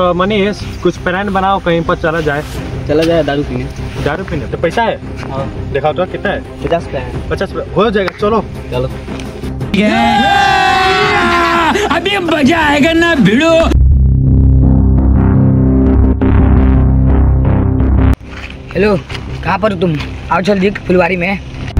तो मनीष कुछ प्लान बनाओ, कहीं पर चला जाए। चला जाए दारू पीने। दारू पीने तो पैसा है? हाँ दिखाओ तो कितना है? 50 रुपया है। 50 हो जाएगा, चलो चलो। अभी मजा आएगा ना भिड़ो। हेलो, कहाँ पर हो तुम? आओ जल्दी फुलवारी में।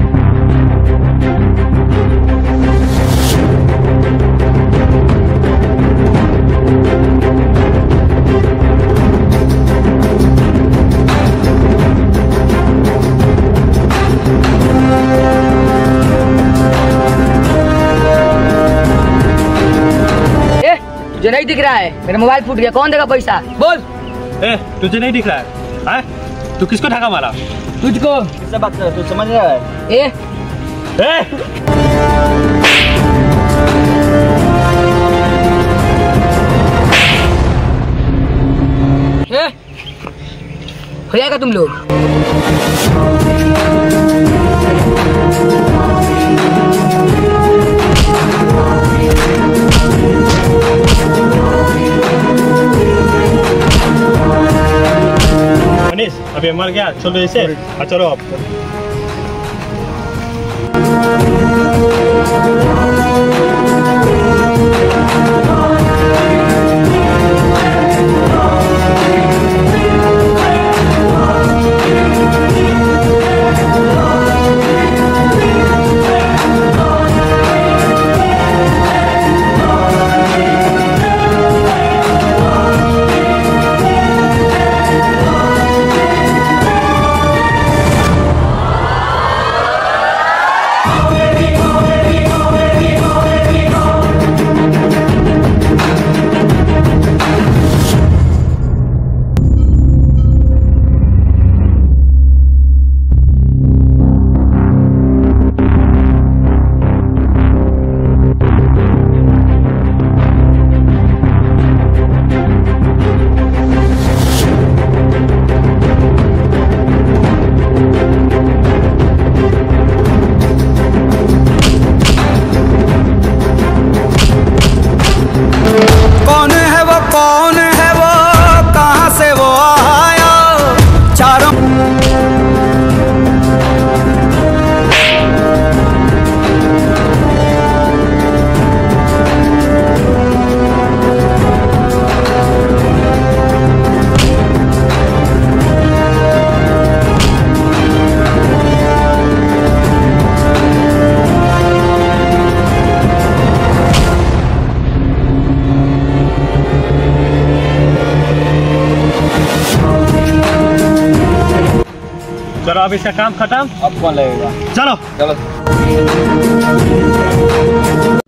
तुझे नहीं दिख रहा है? मेरा मोबाइल फूट गया, कौन देगा पैसा? बोल। तुझे नहीं दिख रहा है? तू किसको धक्का मारा? तुझको। किससे बात कर रहा है? तू समझ रहा है? हो जाएगा तुम लोग। मनीष अभी मर गया, चलो इसे। चलो आप। चलो अब इसका काम खत्म। अब कौन लगेगा? चलो चलो।